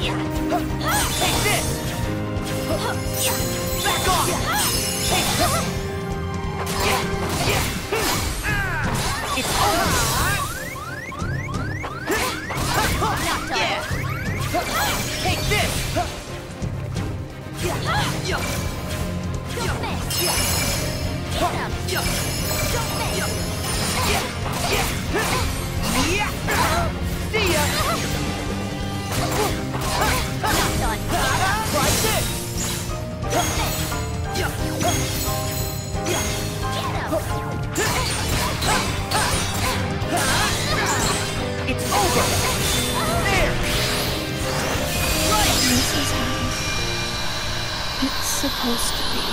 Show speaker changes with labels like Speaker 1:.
Speaker 1: Take this! Back off! Take this! It's over! Yeah! Take this!
Speaker 2: Don't miss! Get him! Don't miss!
Speaker 1: See ya!
Speaker 2: Not done!
Speaker 1: Try this!
Speaker 2: Don't miss! Get him!
Speaker 1: It's over! There!
Speaker 3: This is how it's supposed to be.